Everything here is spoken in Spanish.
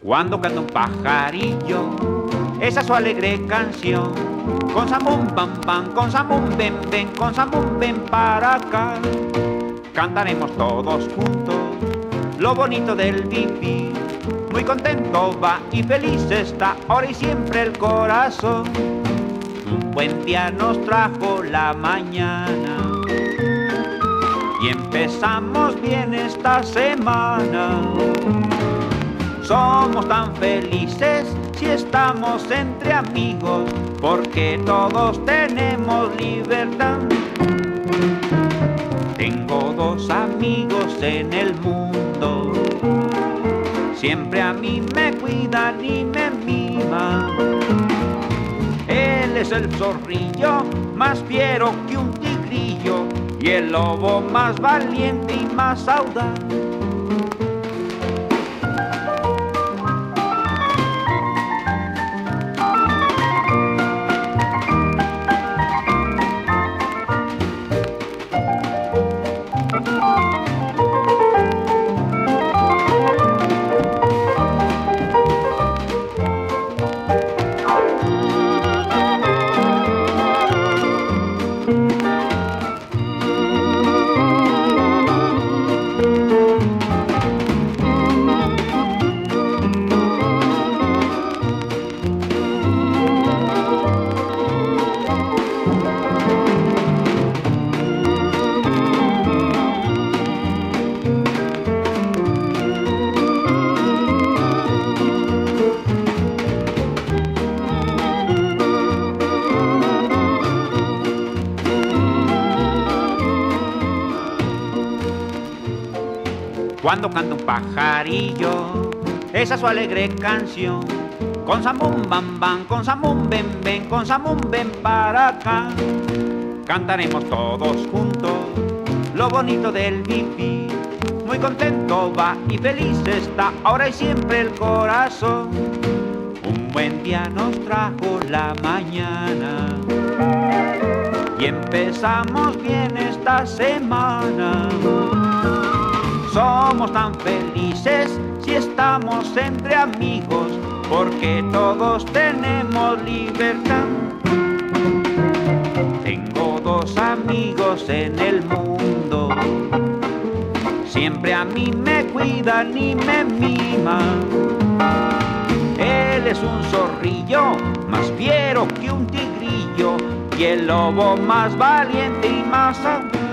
Cuando canta un pajarillo esa su alegre canción, con Samum pam pam, con Samum ven ven, con Samum ven para acá. Cantaremos todos juntos lo bonito del vivir. Muy contento va y feliz está ahora y siempre el corazón. Un buen día nos trajo la mañana y empezamos bien esta semana. Somos tan felices si estamos entre amigos, porque todos tenemos libertad. Tengo dos amigos en el mundo, siempre a mí me cuidan y me miman. Él es el zorrillo, más fiero que un tigrillo, y el lobo más valiente y más audaz. Cuando canta un pajarillo esa su alegre canción, con Samum bam bam, con Samum ven ven, con Samum ven para acá. Cantaremos todos juntos lo bonito del vivir. Muy contento va y feliz está ahora y siempre el corazón. Un buen día nos trajo la mañana y empezamos bien esta semana. Somos tan felices si estamos entre amigos, porque todos tenemos libertad. Tengo dos amigos en el mundo, siempre a mí me cuidan y me miman. Él es un zorrillo, más fiero que un tigrillo, y el lobo más valiente y más audaz.